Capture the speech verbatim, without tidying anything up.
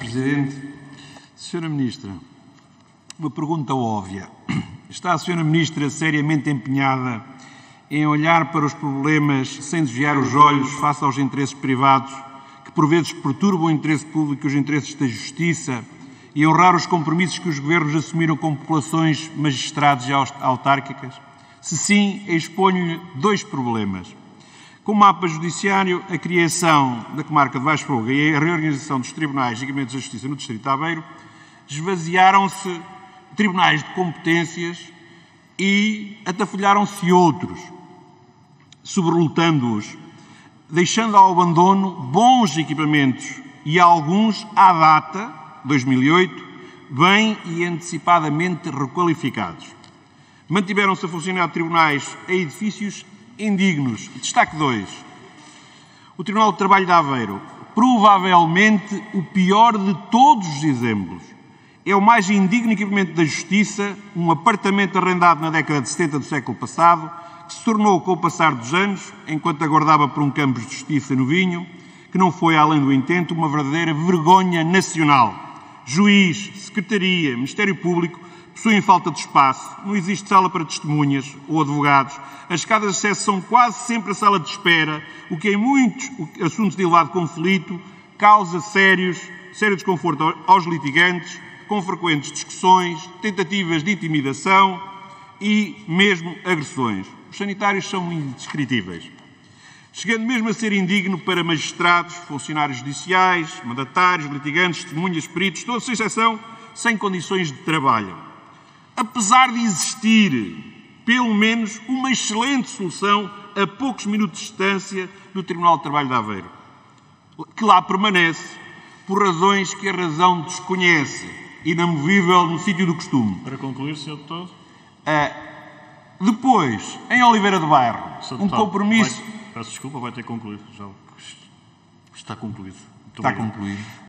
Presidente. senhora Ministra, uma pergunta óbvia. Está a senhora Ministra seriamente empenhada em olhar para os problemas sem desviar os olhos face aos interesses privados que por vezes perturbam o interesse público e os interesses da justiça e honrar os compromissos que os governos assumiram com populações, magistrados e autárquicas? Se sim, exponho-lhe dois problemas. Com o mapa judiciário, a criação da comarca de Baixo Fogo e a reorganização dos tribunais e equipamentos da justiça no distrito de Aveiro, esvaziaram-se tribunais de competências e atafolharam-se outros, sobrelotando-os, deixando ao abandono bons equipamentos e alguns, à data, dois mil e oito, bem e antecipadamente requalificados. Mantiveram-se a funcionar tribunais a edifícios indignos. Destaque dois. O Tribunal de Trabalho de Aveiro, provavelmente o pior de todos os exemplos. É o mais indigno equipamento da Justiça, um apartamento arrendado na década de setenta do século passado, que se tornou, com o passar dos anos, enquanto aguardava por um campus de justiça no Vinho, que não foi além do intento, uma verdadeira vergonha nacional. Juiz, Secretaria, Ministério Público possuem falta de espaço, não existe sala para testemunhas ou advogados, as escadas de acesso são quase sempre a sala de espera, o que em muitos assuntos de elevado conflito causa sérios, sério desconforto aos litigantes, com frequentes discussões, tentativas de intimidação e mesmo agressões. Os sanitários são indescritíveis, chegando mesmo a ser indigno para magistrados, funcionários judiciais, mandatários, litigantes, testemunhas, peritos, toda sem exceção, sem condições de trabalho. Apesar de existir, pelo menos, uma excelente solução a poucos minutos de distância do Tribunal de Trabalho de Aveiro, que lá permanece por razões que a razão desconhece, inamovível no sítio do costume. Para concluir, senhor Deputado. Uh, depois, em Oliveira do Bairro, senhor um Deputado, compromisso... Vai, peço desculpa, vai ter concluído. Já está concluído. Muito Está obrigado. concluído.